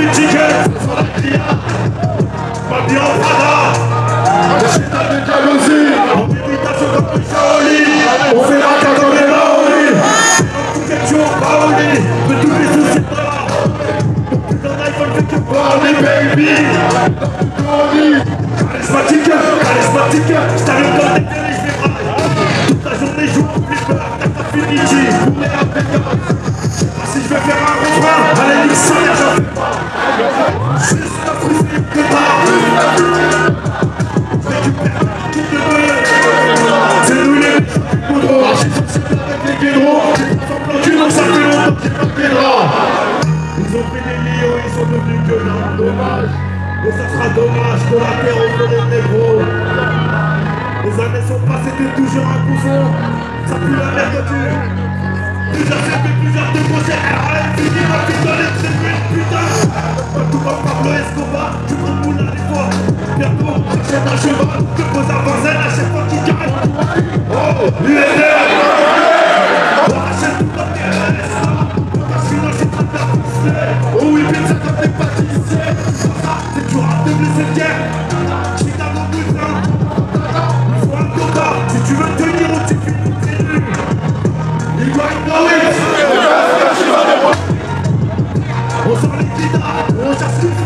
tickets sur la criade. Pas bien en Prada. J'ai tapé de jalousie. En méditation comme le Shaolin. On fait la carte comme les Maoris. Toute question, Paoli. De tous les soucis de là. Plus d'un iPhone fait que parler, baby. Charismatique, charismatique. J't'arrive dans les gueules et j'les braille. Toute la journée, joue en flipper. T'as pas fini, pour les impeccable. Si je vais faire un refrain, à l'émission, j'en fais pas. Juste la frustrée que t'as. Récupère tout de deux. C'est nous les poudres. J'ai sorti avec les guédros. J'ai pas semblant donc ça fait longtemps que j'ai pas de draps. Ils ont pris des millions, ils sont devenus gueulants. Dommage. Et ça sera dommage que la terre au feu des négros. Les années sont passées, t'es toujours un bouffon. Ça pue la merde que tu. Plusieurs CP, plusieurs déposés, RAL, fini ma vie dans les tribunes, putain. Tout comme Pablo Escobar, tu prends le moulin des fois. Bientôt, j'achète un cheval, te pose un benzène à chaque fois qu'il gagne. Oh, l'USR. On rachète tout comme des RSA. Parce que là, j'ai train de la pousser. Oh oui, bien ça comme des pâtissiers. C'est toujours un double septième. Chicago, Brooklyn. Il faut un quota. Si tu veux tenir au dessus d'une tribu. Il doit être Norwich. On sort les guitares, on cherche tout.